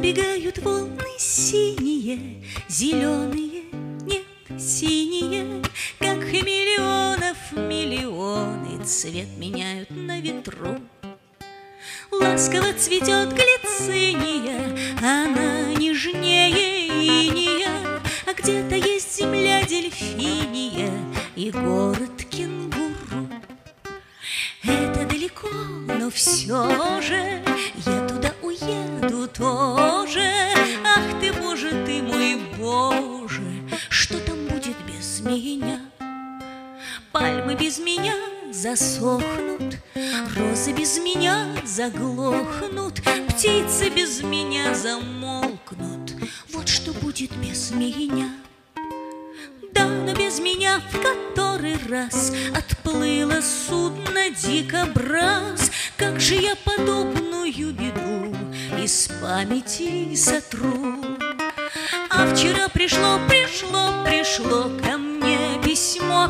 Набегают волны синие, зеленые, нет, синие, как хамелеонов миллионы, цвет меняют на ветру. Ласково цветет глициния, она нежнее иния, а где-то есть земля дельфиния и город кенгуру. Это далеко, но все же я туда уеду тоже. Ах ты, Боже, ты мой Боже, что там будет без меня? Пальмы без меня засохнут, розы без меня заглохнут, птицы без меня замолкнут. Вот что будет без меня. Да, но без меня в который раз отплыло судно дикобраз. Как же я подобную беду из памяти сотру? А вчера пришло ко мне письмо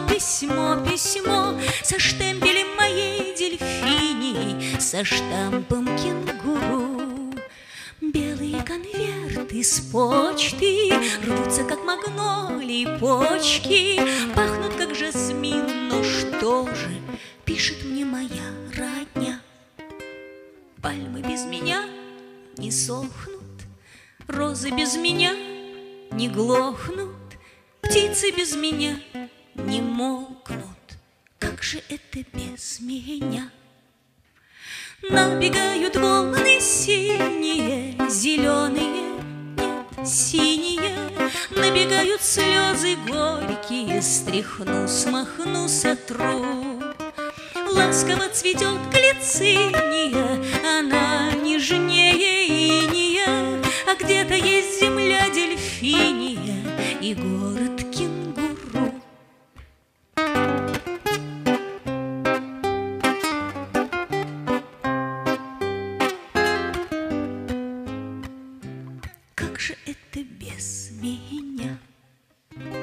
со штемпелем моей дельфинии, со штампом кенгуру. Белые конверты с почты рвутся, как магнолии почки, пахнут, как жасмин, но что же пишет мне моя родня? Пальмы без меня не сохнут, розы без меня не глохнут, птицы без меня не молкнут. Как же это без меня? Набегают волны синие, зеленые, нет, синие, набегают слезы горькие, стряхну, смахну, сотру. Ласково цветет глициния, она нежнее иния, а где-то есть земля дельфиния и город кенгуру. Как же это без меня?